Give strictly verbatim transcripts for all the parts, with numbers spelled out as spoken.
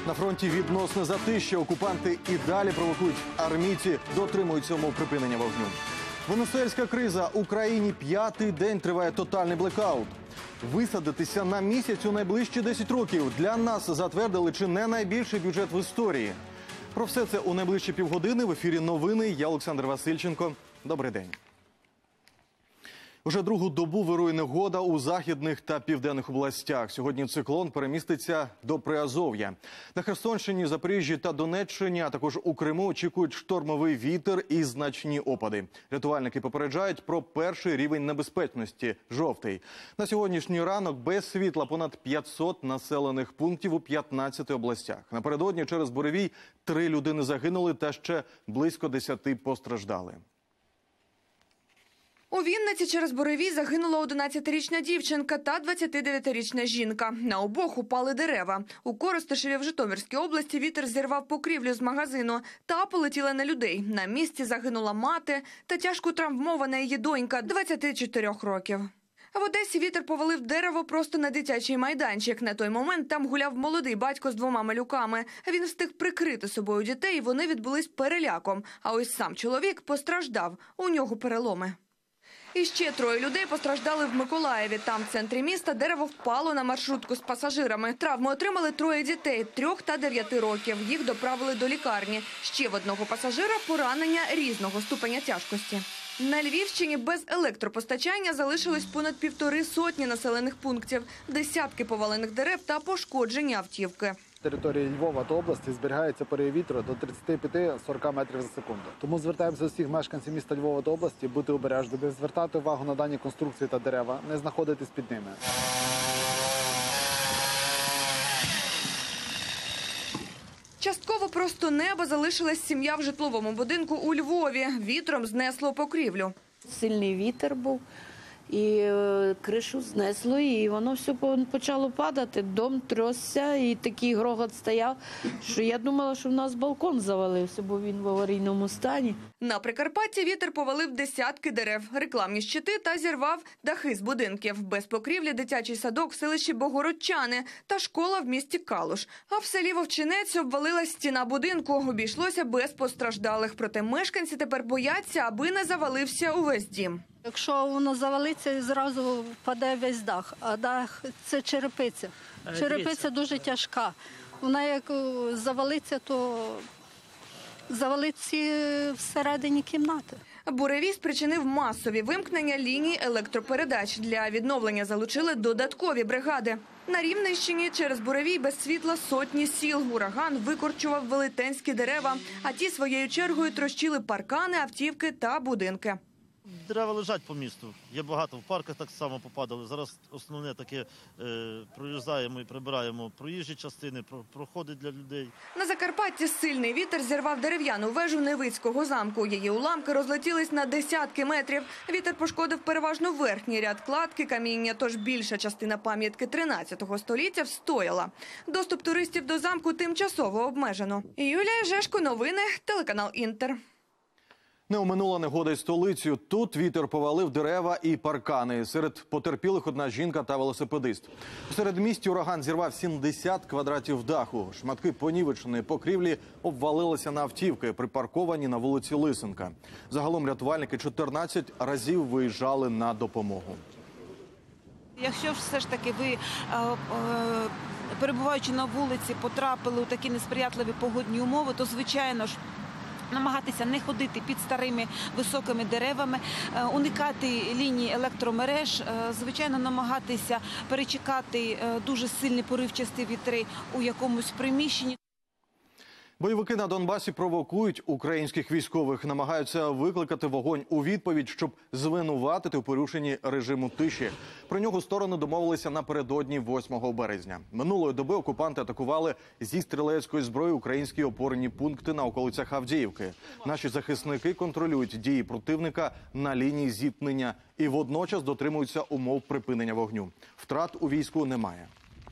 На фронті відносне затища. Окупанти і далі провокують. Армійці дотримуються умов припинення вогню. Венесуельська криза. Україні п'ятий день триває тотальний блекаут. Висадитися на місяць у найближчі десять років. Для нас затвердили чи не найбільший бюджет в історії. Про все це у найближчі півгодини. В ефірі новини. Я Олександр Васильченко. Добрий день. Уже другу добу вирує негода у західних та південних областях. Сьогодні циклон переміститься до Приазов'я. На Херсонщині, Запоріжжі та Донеччині, а також у Криму очікують штормовий вітер і значні опади. Рятувальники попереджають про перший рівень небезпечності – жовтий. На сьогоднішній ранок без світла понад п'ятсот населених пунктів у п'ятнадцяти областях. Напередодні через буревій три людини загинули та ще близько десяти постраждали. У Вінниці через буревій загинула одинадцятирічна дівчинка та двадцятидев'ятирічна жінка. На обох упали дерева. У Коростишеві в Житомирській області вітер зірвав покрівлю з магазину та полетіла на людей. На місці загинула мати та тяжко травмована її донька двадцяти чотирьох років. В Одесі вітер повалив дерево просто на дитячий майданчик. На той момент там гуляв молодий батько з двома малюками. Він встиг прикрити собою дітей, і вони відбулись переляком. А ось сам чоловік постраждав. У нього переломи. І ще троє людей постраждали в Миколаєві. Там, в центрі міста, дерево впало на маршрутку з пасажирами. Травми отримали троє дітей – трьох та дев'яти років. Їх доправили до лікарні. Ще в одного пасажира поранення різного ступеня тяжкості. На Львівщині без електропостачання залишилось понад півтори сотні населених пунктів. Десятки повалених дерев та пошкоджені автівки. На території Львова та області зберігається пориви вітру до тридцяти п'яти - сорока метрів за секунду. Тому звертаємося до всіх мешканців міста Львова та області бути обережними, звертати увагу на дані конструкції та дерева, не знаходитись під ними. Частково просто неба залишилась сім'я в житловому будинку у Львові. Вітром знесло покрівлю. Сильний вітер був, і кришу знесло, і воно все почало падати. Дом трясся, і такий грохот стояв, що я думала, що в нас балкон завалився, бо він в аварійному стані. На Прикарпатті вітер повалив десятки дерев, рекламні щити та зірвав дахи з будинків. Без покрівлі дитячий садок в селищі Богородчани та школа в місті Калуш. А в селі Вовчинець обвалилась стіна будинку. Обійшлося без постраждалих. Проте мешканці тепер бояться, аби не завалився увесь дім. Якщо воно завалиться, зразу впаде весь дах, а дах – це черепиця. Черепиця дуже тяжка. Вона як завалиться, то завалиться всередині кімнати. Буревій спричинив масові вимкнення ліній електропередач. Для відновлення залучили додаткові бригади. На Рівненщині через буревій без світла сотні сіл. Ураган викорчував велетенські дерева, а ті своєю чергою трощили паркани, автівки та будинки. Дерева лежать по місту. Є багато, в парках так само попадали. Зараз основне таке е, проїжджаємо і прибираємо проїжджі частини, про, проходи для людей. На Закарпатті сильний вітер зірвав дерев'яну вежу Невицького замку. Її уламки розлетілись на десятки метрів. Вітер пошкодив переважно верхній ряд кладки каміння, тож більша частина пам'ятки тринадцятого століття встояла. Доступ туристів до замку тимчасово обмежено. Юлія Жешко, новини, телеканал Інтер. Не оминула негода й столицю. Тут вітер повалив дерева і паркани. Серед потерпілих одна жінка та велосипедист. У середмісті ураган зірвав сімдесят квадратів даху. Шматки понівеченої покрівлі обвалилися на автівки, припарковані на вулиці Лисенка. Загалом рятувальники чотирнадцять разів виїжджали на допомогу. Якщо все ж таки ви, перебуваючи на вулиці, потрапили у такі несприятливі погодні умови, то, звичайно ж, намагатися не ходити під старими високими деревами, уникати ліній електромереж, звичайно, намагатися перечекати дуже сильні поривчасті вітри у якомусь приміщенні. Бойовики на Донбасі провокують українських військових, намагаються викликати вогонь у відповідь, щоб звинуватити у порушенні режиму тиші. Про нього сторони домовилися напередодні восьмого березня. Минулої доби окупанти атакували зі стрілецької зброї українські опорні пункти на околицях Авдіївки. Наші захисники контролюють дії противника на лінії зіткнення і водночас дотримуються умов припинення вогню. Втрат у війську немає.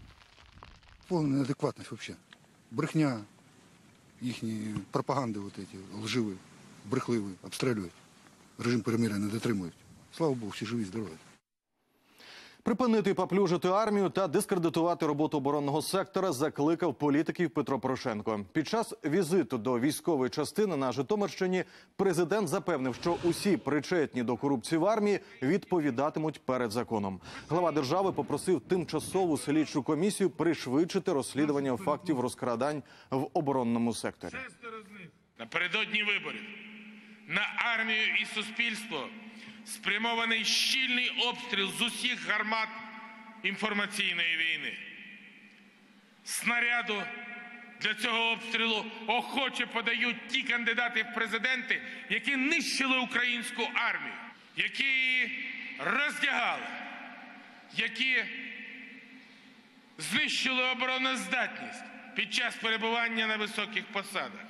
Повна неадекватність взагалі. Брехня. Їхні пропаганди от эти, лживі, брехливі, обстрілюють. Режим перемир'я не дотримують. Слава Богу, всі живі, здорові. Припинити поплюжити армію та дискредитувати роботу оборонного сектора закликав політиків Петро Порошенко. Під час візиту до військової частини на Житомирщині президент запевнив, що усі причетні до корупції в армії відповідатимуть перед законом. Глава держави попросив тимчасову слідчу комісію пришвидшити розслідування фактів розкрадань в оборонному секторі. Напередодні виборів на армію і суспільство спрямований щільний обстріл з усіх гармат інформаційної війни. Снаряду для цього обстрілу охоче подають ті кандидати в президенти, які нищили українську армію, які її роздягали, які знищили обороноздатність під час перебування на високих посадах.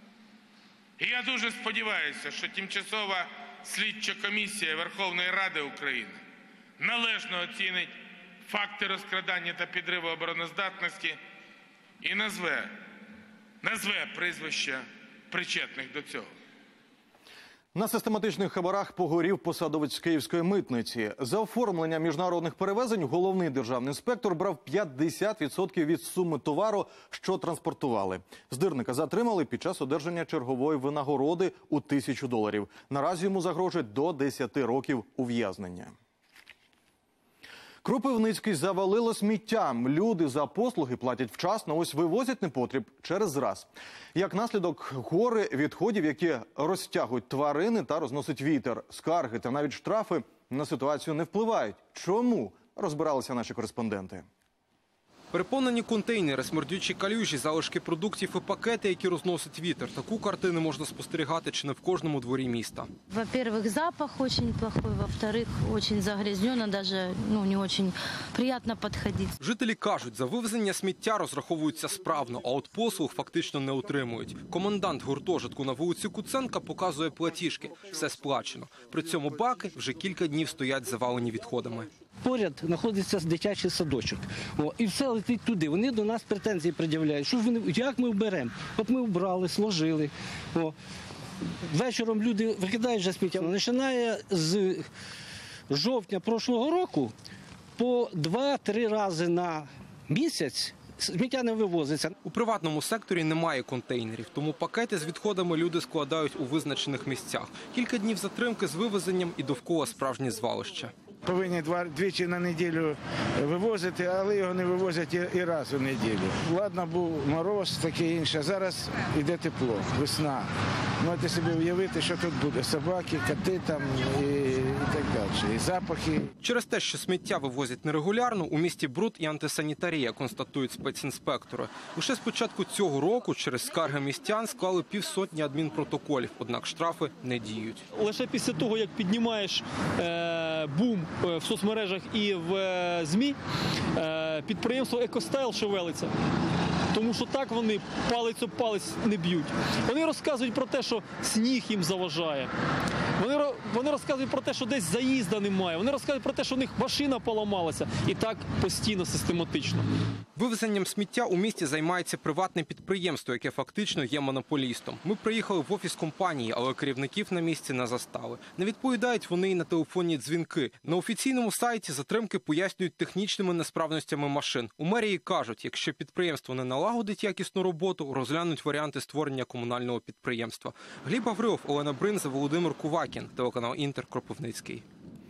І я дуже сподіваюся, що тимчасова слідча комісія Верховної Ради України належно оцінить факти розкрадання та підриву обороноздатності і назве, назве прізвища причетних до цього. На систематичних хабарах погорів посадовець Київської митниці. За оформлення міжнародних перевезень головний державний інспектор брав п'ятдесят відсотків від суми товару, що транспортували. Здирника затримали під час одержання чергової винагороди у тисячу доларів. Наразі йому загрожує до десяти років ув'язнення. Кропивницький завалило сміттям. Люди за послуги платять вчасно, ось вивозять непотріб через раз. Як наслідок, гори відходів, які розтягують тварини та розносить вітер. Скарги та навіть штрафи на ситуацію не впливають. Чому? Розбиралися наші кореспонденти. Переповнені контейнери, смердючі калюжі, залишки продуктів і пакети, які розносить вітер. Таку картину можна спостерігати чи не в кожному дворі міста. Во-первых, запах очень плохой, во-вторых, очень загрязненно, даже ну, не очень приятно подходить. Жителі кажуть, за вивезення сміття розраховуються справно, а от послуг фактично не отримують. Комендант гуртожитку на вулиці Куценка показує платіжки. Все сплачено. При цьому баки вже кілька днів стоять завалені відходами. Поряд знаходиться дитячий садочок. О, і все летить туди. Вони до нас претензії пред'являють. Що вони, як ми вберемо? От ми вбрали, сложили. О. Вечором люди викидають вже сміття. Починає з жовтня прошлого року по два-три рази на місяць сміття не вивозиться. У приватному секторі немає контейнерів, тому пакети з відходами люди складають у визначених місцях. Кілька днів затримки з вивезенням і довкола справжнє звалище. Повинні два, двічі на неділю вивозити, але його не вивозять і, і раз у неділю. Ладно, був мороз, таке інше. Зараз йде тепло, весна. Можете собі уявити, що тут буде. Собаки, коти там і, і так далі. І запахи. Через те, що сміття вивозять нерегулярно, у місті бруд і антисанітарія, констатують спецінспектори. Лише з початку цього року через скарги містян склали півсотні адмінпротоколів, однак штрафи не діють. Лише після того, як піднімаєш е, бум в соцмережах і в е, ЗМІ, е, підприємство «Екостайл» шевелиться. Тому що так вони палець об палець не б'ють. Вони розказують про те, що сніг їм заважає. Вони, вони розказують про те, що десь заїзда немає. Вони розказують про те, що у них машина поламалася. І так постійно, систематично. Вивезенням сміття у місті займається приватне підприємство, яке фактично є монополістом. Ми приїхали в офіс компанії, але керівників на місці не застали. Не відповідають вони і на телефонні дзвінки. На офіційному сайті затримки пояснюють технічними несправностями машин. У мерії кажуть, якщо підприємство не налагодить якісну роботу, розглянуть варіанти створення комунального підприємства. Гліб Гаврилов, Олена Бринза, Володимир Кувакін, телеканал «Інтер», Кропивницький.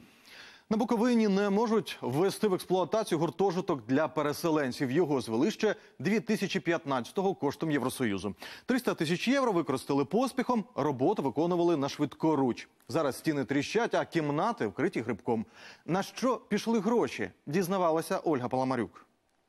На Буковині не можуть ввести в експлуатацію гуртожиток для переселенців. Його звели ще дві тисячі п'ятнадцятого коштом Євросоюзу. триста тисяч євро використали поспіхом, роботу виконували на швидкоруч. Зараз стіни тріщать, а кімнати вкриті грибком. На що пішли гроші, дізнавалася Ольга Паламарюк.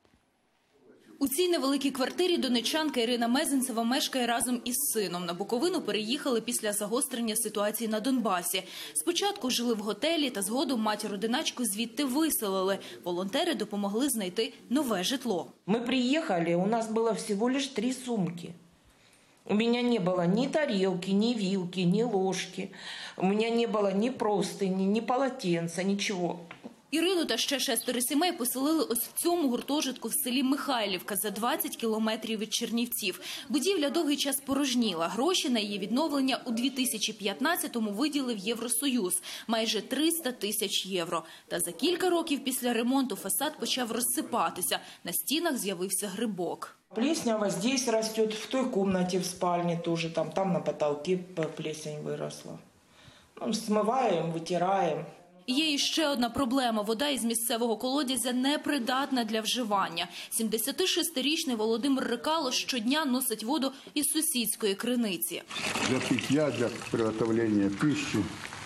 У цій невеликій квартирі донеччанка Ірина Мезенцева мешкає разом із сином. На Буковину переїхали після загострення ситуації на Донбасі. Спочатку жили в готелі, та згодом матір-одиначку звідти виселили. Волонтери допомогли знайти нове житло. Ми приїхали, у нас було всього лише три сумки. У меня не было ни тарелки, ни вилки, ни ложки. У меня не было ни простыни, ни полотенца, ничего. Ірину та ще шестеро сімей поселили ось в цьому гуртожитку в селі Михайлівка за двадцять кілометрів від Чернівців. Будівля довгий час порожніла. Гроші на її відновлення у дві тисячі п'ятнадцятому виділив Євросоюз – майже триста тисяч євро. Та за кілька років після ремонту фасад почав розсипатися. На стінах з'явився грибок. Плеснява здесь растет, в той комнате в спальне тоже, там, там на потолке плесень выросла. Ну, смываем, вытираем. Є іще одна проблема. Вода із місцевого колодязя непридатна для вживання. сімдесятишестирічний Володимир Рикало щодня носить воду із сусідської криниці. Для питья, для приготовления пищи,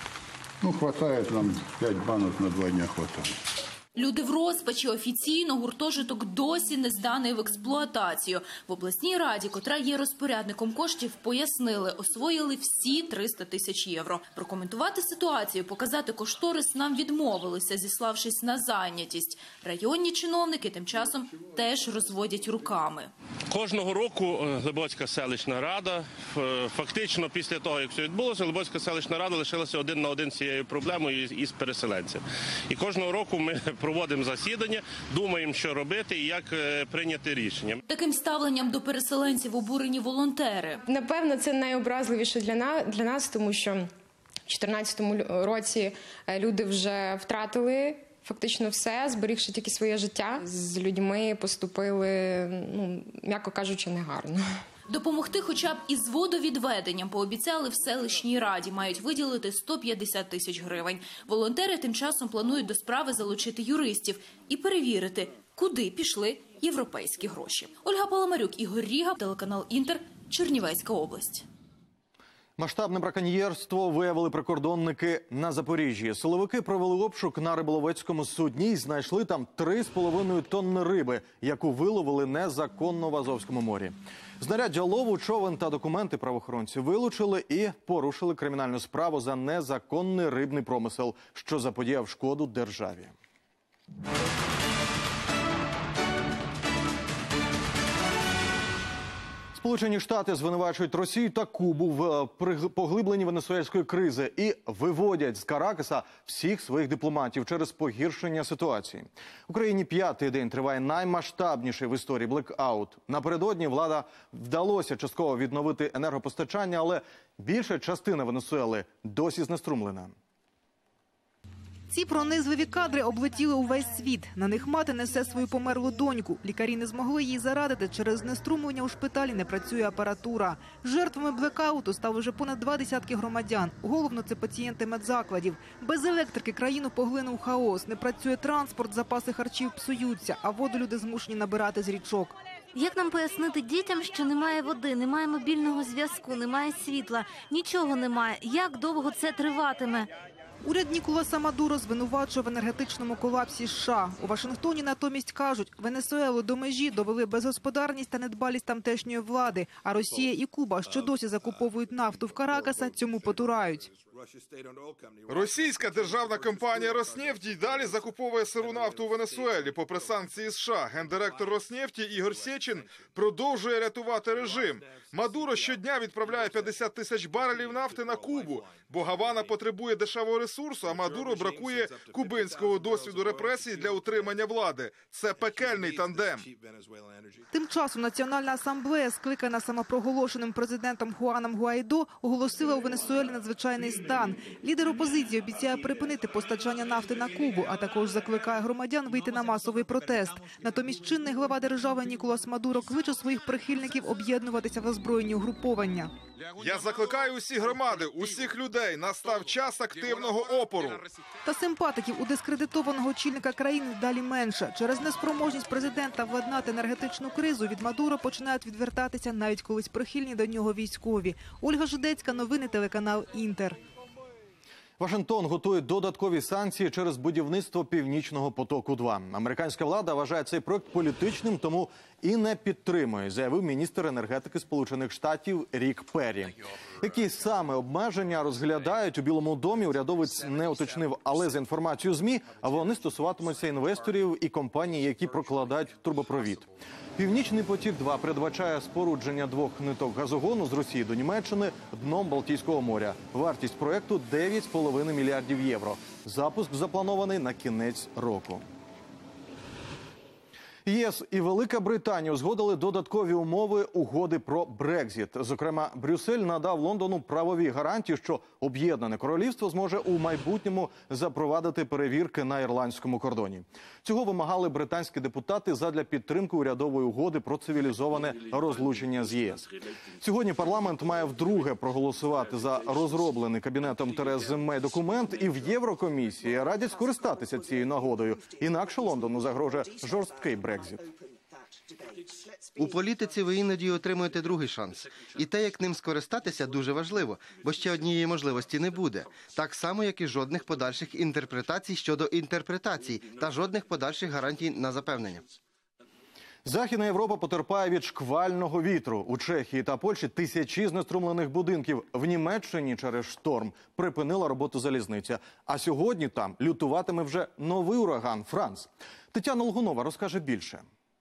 ну, хватает нам пять банок на два дня хватает. Люди в розпачі. Офіційно гуртожиток досі не зданий в експлуатацію. В обласній раді, котра є розпорядником коштів, пояснили, освоїли всі триста тисяч євро. Прокоментувати ситуацію, показати кошторис нам відмовилися, зіславшись на зайнятість. Районні чиновники тим часом теж розводять руками. Кожного року Глибоцька селищна рада, фактично після того, як все відбулося, Глибоцька селищна рада лишилася один на один з цією проблемою із переселенцем. І кожного року ми проводимо засідання, думаємо, що робити і як прийняти рішення. Таким ставленням до переселенців обурені волонтери. Напевно, це найобразливіше для нас, для нас, тому що в дві тисячі чотирнадцятому році люди вже втратили фактично все, зберігши тільки своє життя. З людьми поступили, ну, м'яко кажучи, негарно. Допомогти хоча б із водовідведенням пообіцяли в селищній раді. Мають виділити сто п'ятдесят тисяч гривень. Волонтери тим часом планують до справи залучити юристів і перевірити, куди пішли європейські гроші. Ольга Паламарюк, Ігор Ріга, телеканал «Інтер», Чернівецька область. Масштабне браконьєрство виявили прикордонники на Запоріжжі. Силовики провели обшук на риболовецькому судні і знайшли там три з половиною тонни риби, яку виловили незаконно в Азовському морі. Знаряддя лову, човен та документи правоохоронці вилучили і порушили кримінальну справу за незаконний рибний промисел, що заподіяв шкоду державі. Сполучені Штати звинувачують Росію та Кубу в поглибленні венесуельської кризи і виводять з Каракаса всіх своїх дипломатів через погіршення ситуації. В Україні п'ятий день триває наймасштабніший в історії блекаут. Напередодні влада вдалося частково відновити енергопостачання, але більша частина Венесуели досі знеструмлена. Ці пронизливі кадри облетіли увесь світ. На них мати несе свою померлу доньку. Лікарі не змогли їй зарадити. Через знеструмлення у шпиталі не працює апаратура. Жертвами блекауту стали вже понад два десятки громадян. Головно, це пацієнти медзакладів. Без електрики країну поглинув хаос. Не працює транспорт, запаси харчів псуються, а воду люди змушені набирати з річок. Як нам пояснити дітям, що немає води, немає мобільного зв'язку, немає світла, нічого немає? Як довго це триватиме? Уряд Ніколаса Мадуро звинувачує в енергетичному колапсі США. У Вашингтоні натомість кажуть, Венесуелу до межі довели безгосподарність та недбалість тамтешньої влади, а Росія і Куба, що досі закуповують нафту в Каракаса, цьому потурають. Російська державна компанія «Роснефть» й далі закуповує сиру нафту у Венесуелі попри санкції США. Гендиректор «Роснефті» Ігор Сечин продовжує рятувати режим. Мадуро щодня відправляє п'ятдесят тисяч барелів нафти на Кубу, бо Гавана потребує дешевого ресурсу, а Мадуро бракує кубинського досвіду репресій для утримання влади. Це пекельний тандем. Тим часом Національна асамблея, скликана самопроголошеним президентом Хуаном Гуайдо, оголосила у Венесуелі надзвичайний стан. Лідер опозиції обіцяє припинити постачання нафти на Кубу, а також закликає громадян вийти на масовий протест. Натомість чинний глава держави Ніколас Мадуро кличе своїх прихильників об'єднуватися в озброєні угруповання. Я закликаю усі громади, усіх людей. Настав час активного опору. Та симпатиків у дискредитованого очільника країни далі менше. Через неспроможність президента владнати енергетичну кризу від Мадуро починають відвертатися навіть колись прихильні до нього військові. Ольга Жидецька, новини, телеканал «Інтер». Вашингтон готує додаткові санкції через будівництво «Північного потоку-два». Американська влада вважає цей проект політичним, тому і не підтримує, заявив міністр енергетики Сполучених Штатів Рік Перрі. Які саме обмеження розглядають у Білому домі, урядовець не уточнив, але за інформацією ЗМІ, вони стосуватимуться інвесторів і компаній, які прокладають трубопровід. Північний потік-два передбачає спорудження двох ниток газогону з Росії до Німеччини дном Балтійського моря. Вартість проєкту – дев'ять з половиною мільярдів євро. Запуск запланований на кінець року. ЄС і Велика Британія узгодили додаткові умови угоди про Брекзіт. Зокрема, Брюссель надав Лондону правові гарантії, що Об'єднане Королівство зможе у майбутньому запровадити перевірки на ірландському кордоні. Цього вимагали британські депутати задля підтримки урядової угоди про цивілізоване розлучення з ЄС. Сьогодні парламент має вдруге проголосувати за розроблений кабінетом Терези Мей документ, і в Єврокомісії радять скористатися цією нагодою. Інакше Лондону загрожує жорсткий Брекзіт. У політиці ви іноді отримуєте другий шанс. І те, як ним скористатися, дуже важливо, бо ще однієї можливості не буде. Так само, як і жодних подальших інтерпретацій щодо інтерпретацій та жодних подальших гарантій на запевнення. Західна Європа потерпає від шквального вітру. У Чехії та Польщі тисячі знеструмлених будинків. В Німеччині через шторм припинила роботу залізниця. А сьогодні там лютуватиме вже новий ураган «Франц». Тетяна Логунова розкаже більше.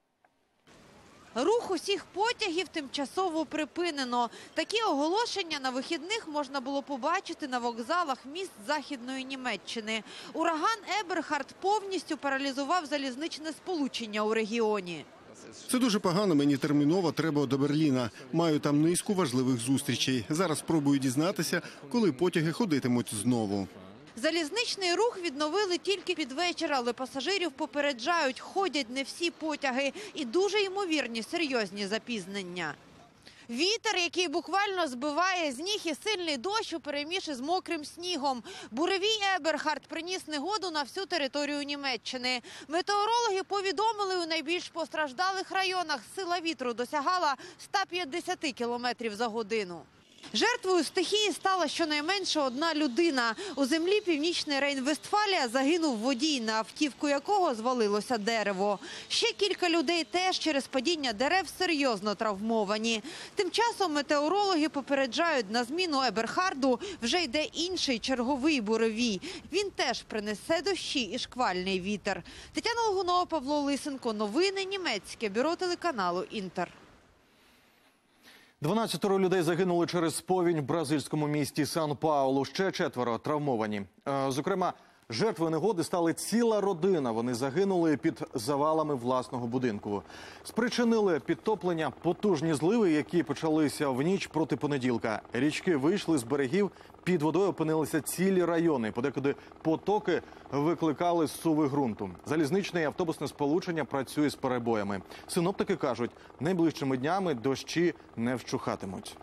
Рух усіх потягів тимчасово припинено. Такі оголошення на вихідних можна було побачити на вокзалах міст Західної Німеччини. Ураган Еберхард повністю паралізував залізничне сполучення у регіоні. Це дуже погано, мені терміново треба до Берліна. Маю там низку важливих зустрічей. Зараз спробую дізнатися, коли потяги ходитимуть знову. Залізничний рух відновили тільки під вечір, але пасажирів попереджають, ходять не всі потяги і дуже ймовірні серйозні запізнення. Вітер, який буквально збиває з ніг, і сильний дощ упереміж із мокрим снігом. Буревій Еберхард приніс негоду на всю територію Німеччини. Метеорологи повідомили, у найбільш постраждалих районах сила вітру досягала ста п'ятдесяти кілометрів за годину. Жертвою стихії стала щонайменше одна людина. У землі Північної Рейн-Вестфалія загинув водій, на автівку якого звалилося дерево. Ще кілька людей теж через падіння дерев серйозно травмовані. Тим часом метеорологи попереджають, на зміну Еберхарду вже йде інший черговий буревій. Він теж принесе дощі і шквальний вітер. Тетяна Логунова, Павло Лисенко. Новини німецьке бюро телеканалу «Інтер». дванадцятеро людей загинули через повінь в бразильському місті Сан-Паулу. Ще четверо травмовані. Зокрема, жертвою негоди стали ціла родина. Вони загинули під завалами власного будинку. Спричинили підтоплення потужні зливи, які почалися в ніч проти понеділка. Річки вийшли з берегів, під водою опинилися цілі райони. Подекуди потоки викликали зсуви ґрунту. Залізничне і автобусне сполучення працює з перебоями. Синоптики кажуть, найближчими днями дощі не вщухатимуть.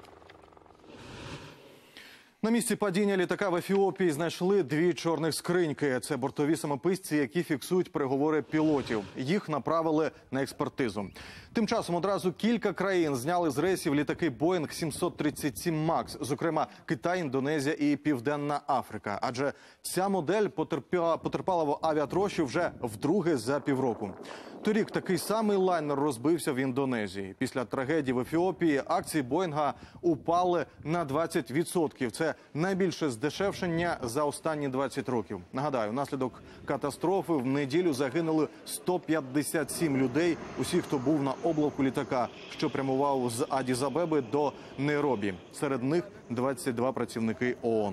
На місці падіння літака в Ефіопії знайшли дві чорних скриньки. Це бортові самописці, які фіксують переговори пілотів. Їх направили на експертизу. Тим часом одразу кілька країн зняли з рейсів літаки Боїнг сімсот тридцять сім макс, зокрема Китай, Індонезія і Південна Африка. Адже ця модель потерпіла, потерпала в авіатрощі вже вдруге за півроку. Торік такий самий лайнер розбився в Індонезії. Після трагедії в Ефіопії акції Боїнга упали на двадцять відсотків. Це найбільше здешевшення за останні двадцять років. Нагадаю, внаслідок катастрофи в неділю загинули сто п'ятдесят сім людей. Усі, хто був на облаку літака, що прямував з Адіс-Абеби до Найробі. Серед них двадцять два працівники ООН.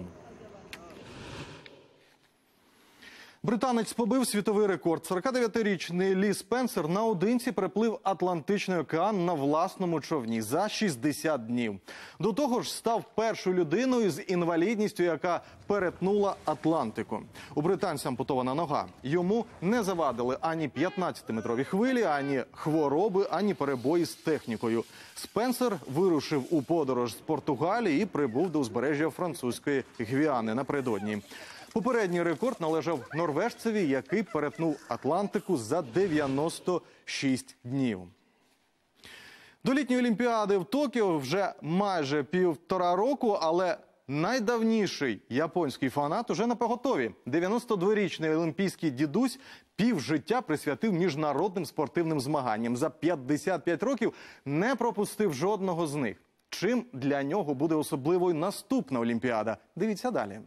Британець побив світовий рекорд. сорокадев'ятирічний Лі Спенсер наодинці переплив Атлантичний океан на власному човні за шістдесят днів. До того ж, став першою людиною з інвалідністю, яка перетнула Атлантику. У британця ампутована нога. Йому не завадили ані п'ятнадцятиметрові хвилі, ані хвороби, ані перебої з технікою. Спенсер вирушив у подорож з Португалії і прибув до узбережжя французької Гвіани напередодні. Попередній рекорд належав норвежцеві, який перетнув Атлантику за дев'яносто шість днів. До літньої Олімпіади в Токіо вже майже півтора року, але найдавніший японський фанат уже на поготові. дев'яностодворічний олімпійський дідусь півжиття присвятив міжнародним спортивним змаганням. За п'ятдесят п'ять років не пропустив жодного з них. Чим для нього буде особливою наступна Олімпіада? Дивіться далі.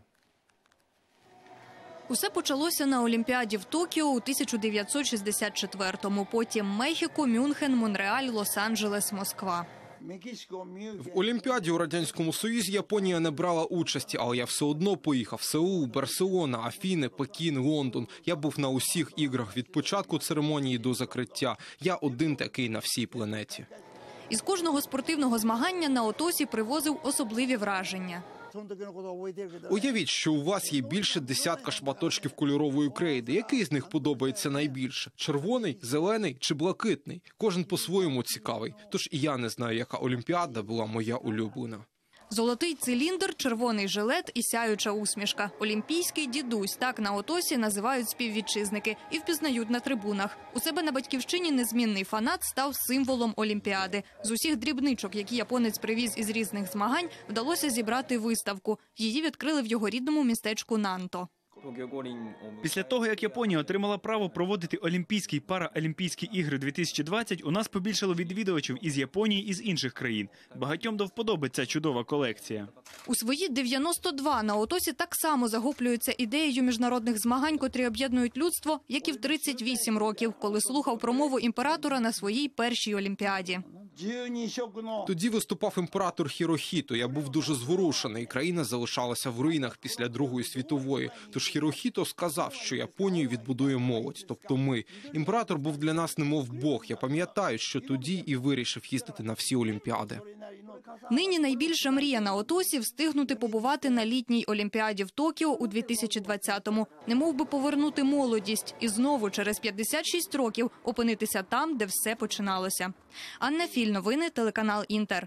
Усе почалося на Олімпіаді в Токіо у тисяча дев'ятсот шістдесят четвертому. Потім Мехіко, Мюнхен, Монреаль, Лос-Анджелес, Москва. В Олімпіаді у Радянському Союзі Японія не брала участі, але я все одно поїхав. Сеул, Барселона, Афіни, Пекін, Лондон. Я був на усіх іграх від початку церемонії до закриття. Я один такий на всій планеті. Із кожного спортивного змагання на Отосі привозив особливі враження. Уявіть, що у вас є більше десятка шматочків кольорової крейди. Який з них подобається найбільше? Червоний, зелений чи блакитний? Кожен по-своєму цікавий. Тож і я не знаю, яка Олімпіада була моя улюблена. Золотий циліндр, червоний жилет і сяюча усмішка. Олімпійський дідусь – так на Отосі називають співвітчизники і впізнають на трибунах. У себе на батьківщині незмінний фанат став символом Олімпіади. З усіх дрібничок, які японець привіз із різних змагань, вдалося зібрати виставку. Її відкрили в його рідному містечку Нанто. Після того, як Японія отримала право проводити Олімпійські й Параолімпійські ігри дві тисячі двадцять, у нас побільшало відвідувачів із Японії і з інших країн. Багатьом до вподоби ця чудова колекція. У свої дев'яносто два на Отосі так само захоплюються ідеєю міжнародних змагань, котрі об'єднують людство, як і в тридцять вісім років, коли слухав промову імператора на своїй першій Олімпіаді. Тоді виступав імператор Хірохіто. Я був дуже зворушений. Країна залишалася в руїнах після Другої світової. Тож Хірохіто сказав, що Японію відбудує молодь, тобто ми. Імператор був для нас немов Бог. Я пам'ятаю, що тоді і вирішив їздити на всі Олімпіади. Нині найбільша мрія на Отосі – встигнути побувати на літній Олімпіаді в Токіо у дві тисячі двадцятому. Немов би повернути молодість і знову через п'ятдесят шість років опинитися там, де все починалося. Анна Філь, новини, телеканал Інтер.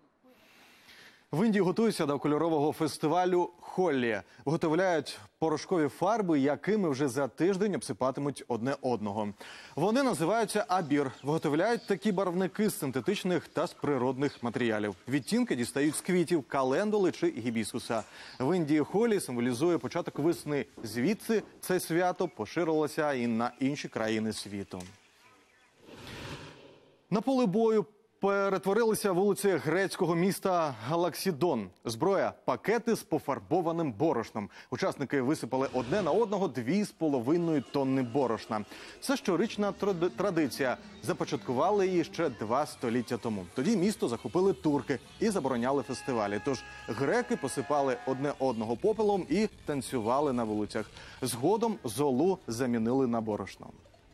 В Індії готуються до кольорового фестивалю Холлі. Виготовляють порошкові фарби, якими вже за тиждень обсипатимуть одне одного. Вони називаються абір. Виготовляють такі барвники з синтетичних та з природних матеріалів. Відтінки дістають з квітів, календули чи гібіскуса. В Індії Холлі символізує початок весни. Звідси це свято поширилося і на інші країни світу. На поле бою перетворилися вулиці грецького міста Галаксідон. Зброя – пакети з пофарбованим борошном. Учасники висипали одне на одного дві з половиною тонни борошна. Це щорічна традиція. Започаткували її ще два століття тому. Тоді місто захопили турки і забороняли фестивалі. Тож греки посипали одне одного попелом і танцювали на вулицях. Згодом золу замінили на борошно.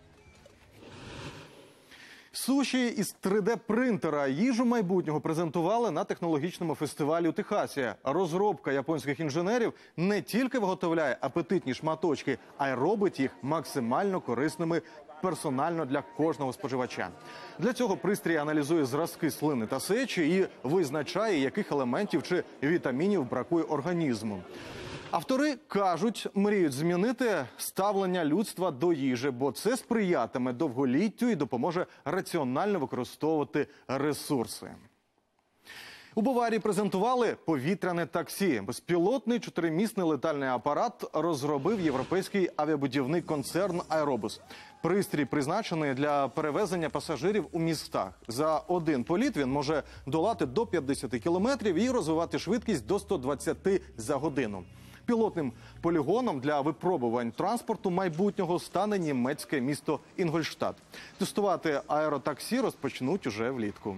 Суші із три де принтера. Їжу майбутнього презентували на технологічному фестивалі у Техасі. Розробка японських інженерів не тільки виготовляє апетитні шматочки, а й робить їх максимально корисними персонально для кожного споживача. Для цього пристрій аналізує зразки слини та сечі і визначає, яких елементів чи вітамінів бракує організму. Автори кажуть, мріють змінити ставлення людства до їжі, бо це сприятиме довголіттю і допоможе раціонально використовувати ресурси. У Баварії презентували повітряне таксі. Безпілотний чотиримісний летальний апарат розробив європейський авіабудівний концерн «Аеробус». Пристрій призначений для перевезення пасажирів у містах. За один політ він може долати до п'ятдесят кілометрів і розвивати швидкість до ста двадцяти за годину. Пілотним полігоном для випробувань транспорту майбутнього стане німецьке місто Інгольштадт. Тестувати аеротаксі розпочнуть уже влітку.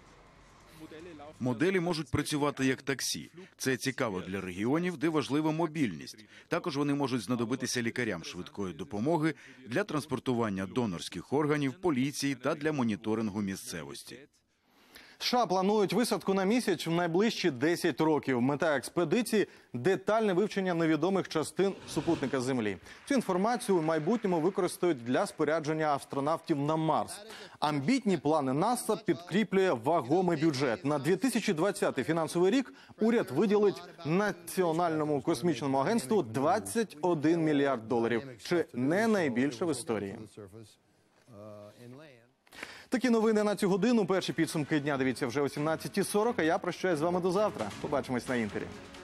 Моделі можуть працювати як таксі. Це цікаво для регіонів, де важлива мобільність. Також вони можуть знадобитися лікарям швидкої допомоги для транспортування донорських органів, поліції та для моніторингу місцевості. США планують висадку на місяць в найближчі десять років. Мета експедиції – детальне вивчення невідомих частин супутника Землі. Цю інформацію в майбутньому використають для спорядження астронавтів на Марс. Амбітні плани НАСА підкріплює вагомий бюджет. На дві тисячі двадцятий фінансовий рік уряд виділить Національному космічному агентству двадцять один мільярд доларів. Чи не найбільше в історії. Такі новини на цю годину. Перші підсумки дня дивіться вже о сімнадцятій сорок, а я прощаюсь з вами до завтра. Побачимось на Інтері.